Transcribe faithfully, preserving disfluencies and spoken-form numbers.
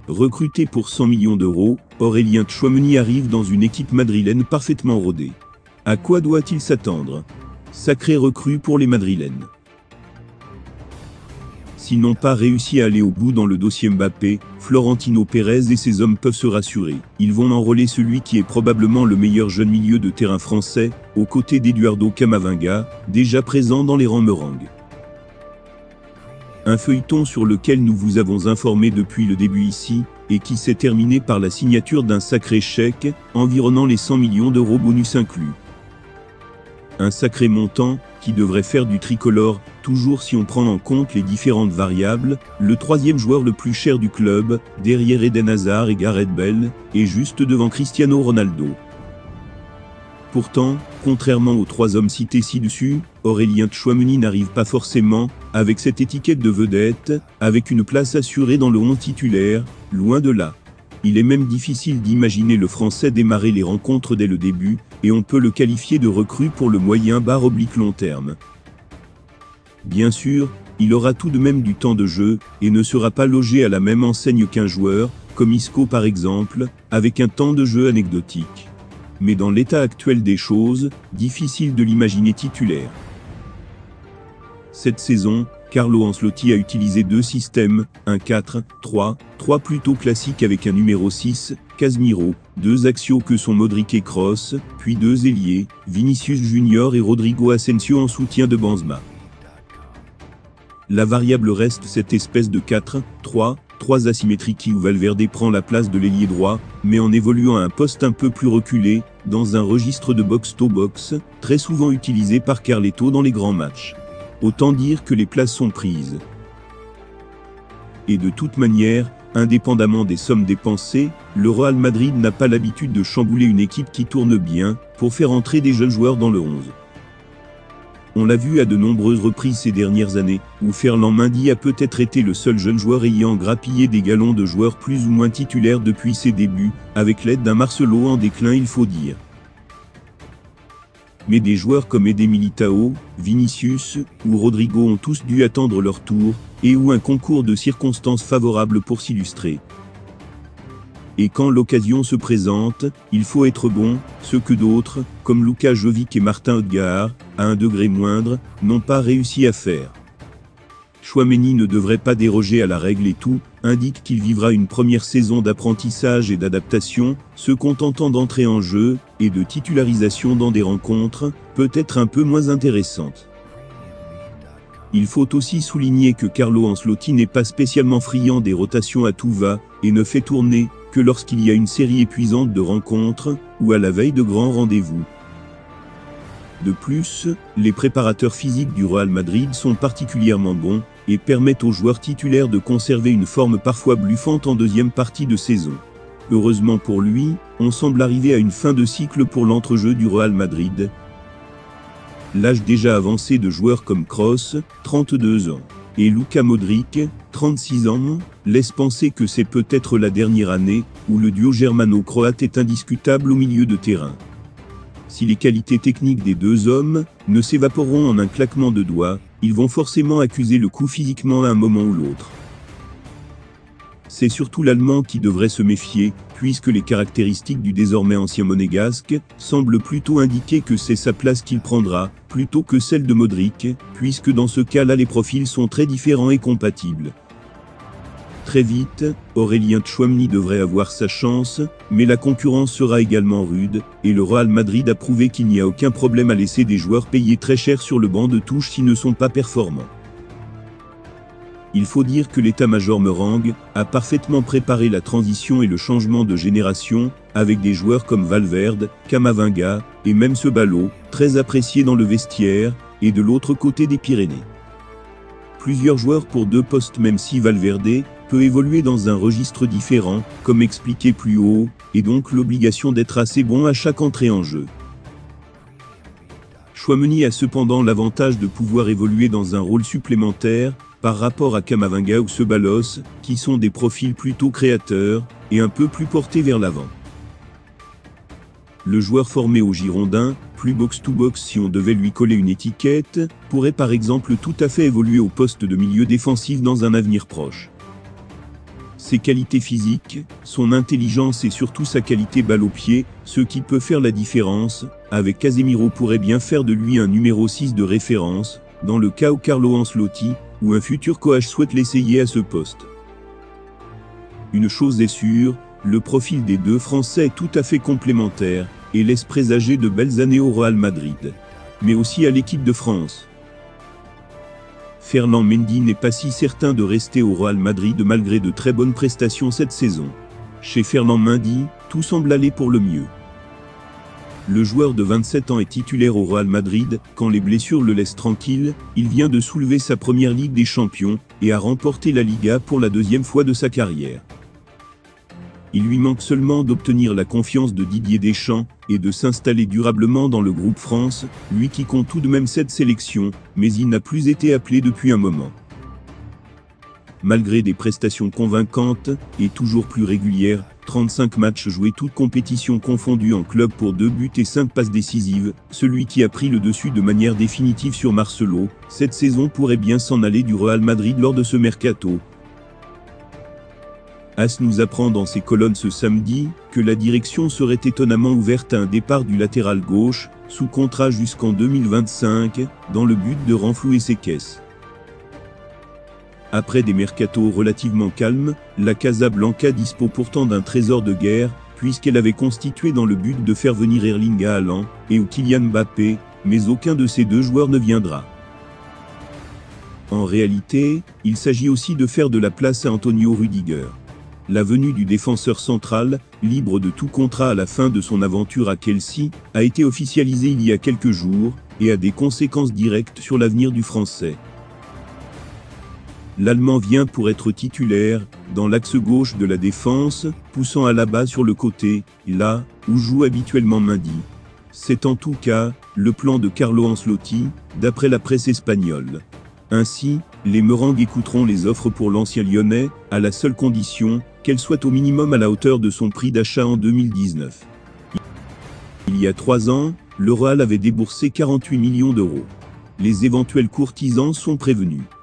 Recruté pour cent millions d'euros, Aurélien Tchouaméni arrive dans une équipe madrilène parfaitement rodée. À quoi doit-il s'attendre? Sacré recrue pour les Madrilènes. S'ils n'ont pas réussi à aller au bout dans le dossier Mbappé, Florentino Pérez et ses hommes peuvent se rassurer. Ils vont enrôler celui qui est probablement le meilleur jeune milieu de terrain français, aux côtés d'Eduardo Camavinga, déjà présent dans les rangs merengues. Un feuilleton sur lequel nous vous avons informé depuis le début ici, et qui s'est terminé par la signature d'un sacré chèque, environnant les cent millions d'euros bonus inclus. Un sacré montant, qui devrait faire du tricolore, toujours si on prend en compte les différentes variables, le troisième joueur le plus cher du club, derrière Eden Hazard et Gareth Bale, et juste devant Cristiano Ronaldo. Pourtant, contrairement aux trois hommes cités ci-dessus, Aurélien Tchouaméni n'arrive pas forcément, avec cette étiquette de vedette, avec une place assurée dans le onze titulaire, loin de là. Il est même difficile d'imaginer le Français démarrer les rencontres dès le début, et on peut le qualifier de recrue pour le moyen barre oblique long terme. Bien sûr, il aura tout de même du temps de jeu, et ne sera pas logé à la même enseigne qu'un joueur, comme Isco par exemple, avec un temps de jeu anecdotique. Mais dans l'état actuel des choses, difficile de l'imaginer titulaire. Cette saison, Carlo Ancelotti a utilisé deux systèmes, un quatre trois trois plutôt classique avec un numéro six, Casemiro, deux axiaux que sont Modric et Kroos, puis deux ailiers, Vinicius Junior et Rodrigo Asensio en soutien de Benzema. La variable reste cette espèce de quatre trois trois asymétrique où Valverde prend la place de l'ailier droit, mais en évoluant à un poste un peu plus reculé, dans un registre de box-to-box, très souvent utilisé par Carleto dans les grands matchs. Autant dire que les places sont prises. Et de toute manière, indépendamment des sommes dépensées, le Real Madrid n'a pas l'habitude de chambouler une équipe qui tourne bien, pour faire entrer des jeunes joueurs dans le onze. On l'a vu à de nombreuses reprises ces dernières années, où Ferland Mendy a peut-être été le seul jeune joueur ayant grappillé des galons de joueurs plus ou moins titulaires depuis ses débuts, avec l'aide d'un Marcelo en déclin il faut dire. Mais des joueurs comme Eder Militao, Vinicius ou Rodrigo ont tous dû attendre leur tour, et ou un concours de circonstances favorables pour s'illustrer. Et quand l'occasion se présente, il faut être bon, ce que d'autres, comme Luka Jovic et Martin Odegaard, à un degré moindre, n'ont pas réussi à faire. Tchouaméni ne devrait pas déroger à la règle et tout, indique qu'il vivra une première saison d'apprentissage et d'adaptation, se contentant d'entrer en jeu, et de titularisation dans des rencontres, peut-être un peu moins intéressantes. Il faut aussi souligner que Carlo Ancelotti n'est pas spécialement friand des rotations à tout va, et ne fait tourner, que lorsqu'il y a une série épuisante de rencontres, ou à la veille de grands rendez-vous. De plus, les préparateurs physiques du Real Madrid sont particulièrement bons, et permettent aux joueurs titulaires de conserver une forme parfois bluffante en deuxième partie de saison. Heureusement pour lui, on semble arriver à une fin de cycle pour l'entrejeu du Real Madrid. L'âge déjà avancé de joueurs comme Kroos, trente-deux ans, et Luka Modric, trente-six ans, laisse penser que c'est peut-être la dernière année, où le duo germano-croate est indiscutable au milieu de terrain. Si les qualités techniques des deux hommes ne s'évaporeront en un claquement de doigts, ils vont forcément accuser le coup physiquement à un moment ou l'autre. C'est surtout l'Allemand qui devrait se méfier, puisque les caractéristiques du désormais ancien monégasque semblent plutôt indiquer que c'est sa place qu'il prendra, plutôt que celle de Modric, puisque dans ce cas-là les profils sont très différents et compatibles. Très vite, Aurélien Tchouaméni devrait avoir sa chance, mais la concurrence sera également rude, et le Real Madrid a prouvé qu'il n'y a aucun problème à laisser des joueurs payés très cher sur le banc de touche s'ils ne sont pas performants. Il faut dire que l'état-major merengue a parfaitement préparé la transition et le changement de génération, avec des joueurs comme Valverde, Camavinga, et même Ceballos, très appréciés dans le vestiaire, et de l'autre côté des Pyrénées. Plusieurs joueurs pour deux postes même si Valverde peut évoluer dans un registre différent, comme expliqué plus haut, et donc l'obligation d'être assez bon à chaque entrée en jeu. Tchouaméni a cependant l'avantage de pouvoir évoluer dans un rôle supplémentaire, par rapport à Camavinga ou Ceballos, qui sont des profils plutôt créateurs, et un peu plus portés vers l'avant. Le joueur formé au Girondins, plus box-to-box si on devait lui coller une étiquette, pourrait par exemple tout à fait évoluer au poste de milieu défensif dans un avenir proche. Ses qualités physiques, son intelligence et surtout sa qualité balle au pied, ce qui peut faire la différence, avec Casemiro pourrait bien faire de lui un numéro six de référence, dans le cas où Carlo Ancelotti, ou un futur coach souhaite l'essayer à ce poste. Une chose est sûre, le profil des deux Français est tout à fait complémentaire, et laisse présager de belles années au Real Madrid. Mais aussi à l'équipe de France. Ferland Mendy n'est pas si certain de rester au Real Madrid malgré de très bonnes prestations cette saison. Chez Ferland Mendy, tout semble aller pour le mieux. Le joueur de vingt-sept ans est titulaire au Real Madrid, quand les blessures le laissent tranquille, il vient de soulever sa première Ligue des Champions, et a remporté la Liga pour la deuxième fois de sa carrière. Il lui manque seulement d'obtenir la confiance de Didier Deschamps, et de s'installer durablement dans le groupe France, lui qui compte tout de même sept sélections, mais il n'a plus été appelé depuis un moment. Malgré des prestations convaincantes, et toujours plus régulières, trente-cinq matchs joués toutes compétitions confondues en club pour deux buts et cinq passes décisives, celui qui a pris le dessus de manière définitive sur Marcelo, cette saison pourrait bien s'en aller du Real Madrid lors de ce mercato. As nous apprend dans ses colonnes ce samedi, que la direction serait étonnamment ouverte à un départ du latéral gauche, sous contrat jusqu'en deux mille vingt-cinq, dans le but de renflouer ses caisses. Après des mercatos relativement calmes, la Casablanca dispose pourtant d'un trésor de guerre, puisqu'elle avait constitué dans le but de faire venir Erling Haaland, et ou Kylian Mbappé, mais aucun de ces deux joueurs ne viendra. En réalité, il s'agit aussi de faire de la place à Antonio Rudiger. La venue du défenseur central, libre de tout contrat à la fin de son aventure à Chelsea, a été officialisée il y a quelques jours, et a des conséquences directes sur l'avenir du Français. L'Allemand vient pour être titulaire, dans l'axe gauche de la défense, poussant Alaba sur le côté, là où joue habituellement Mendy. C'est en tout cas le plan de Carlo Ancelotti, d'après la presse espagnole. Ainsi, les Merengues écouteront les offres pour l'ancien Lyonnais, à la seule condition qu'elles soient au minimum à la hauteur de son prix d'achat en deux mille dix-neuf. Il y a trois ans, le Real avait déboursé quarante-huit millions d'euros. Les éventuels courtisans sont prévenus.